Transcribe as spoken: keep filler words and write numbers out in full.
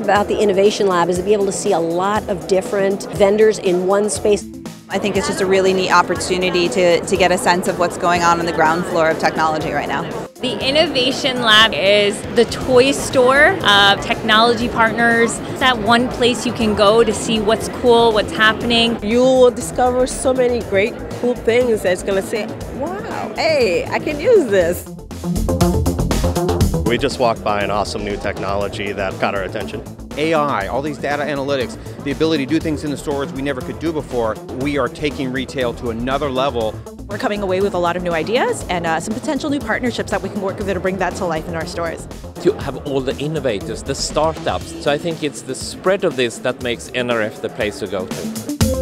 about the Innovation Lab is to be able to see a lot of different vendors in one space. I think it's just a really neat opportunity to, to get a sense of what's going on on the ground floor of technology right now. The Innovation Lab is the toy store of technology partners. It's that one place you can go to see what's cool, what's happening. You will discover so many great, cool things that's going to say, wow, hey, I can use this. We just walked by an awesome new technology that got our attention. A I, all these data analytics, the ability to do things in the stores we never could do before. We are taking retail to another level. We're coming away with a lot of new ideas and uh, some potential new partnerships that we can work with to bring that to life in our stores. To have all the innovators, the startups. So I think it's the spread of this that makes N R F the place to go to.